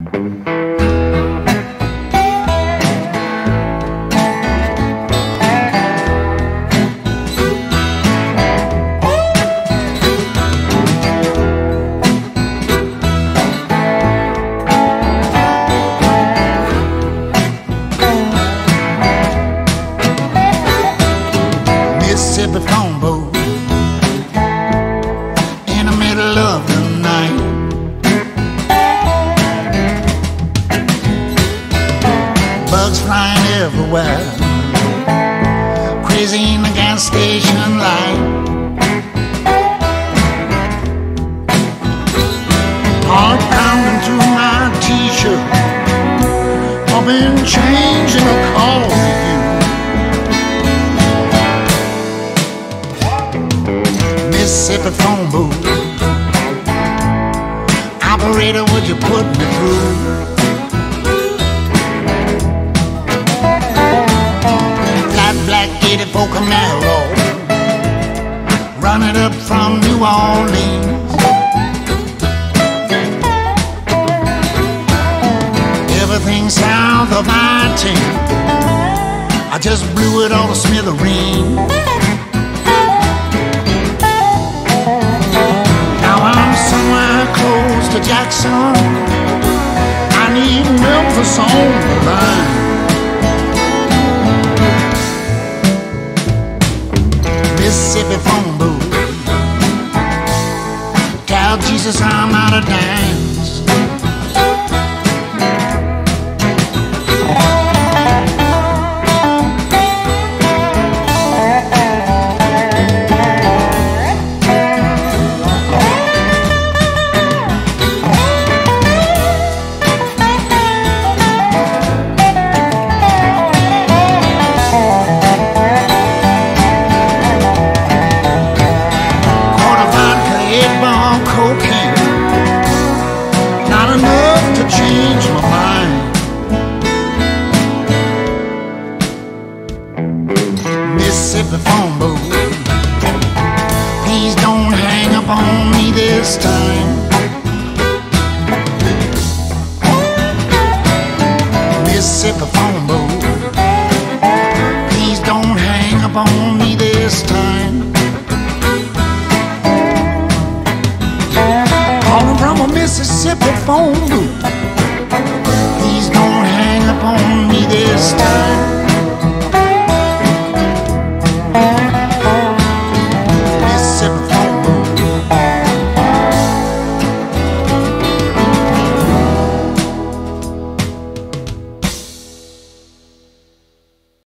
Mississippi phone booth in the middle of the night. Bugs flying everywhere, crazy in the gas station light. Heart pounding through my t-shirt, pumping change in a call to you. Mississippi phone booth, operator, would you put me through? Flat black 84 Camaro, running up from New Orleans. Everything south of I-10, I just blew it all to smithereens. Close to Jackson, I need Memphis on the line. Mississippi phone booth, tell Jesus I'm out of dimes. Change my mind. Mississippi phone booth, please don't hang up on me this time. Mississippi phone booth, please don't hang up on me this time. Calling from a Mississippi phone booth.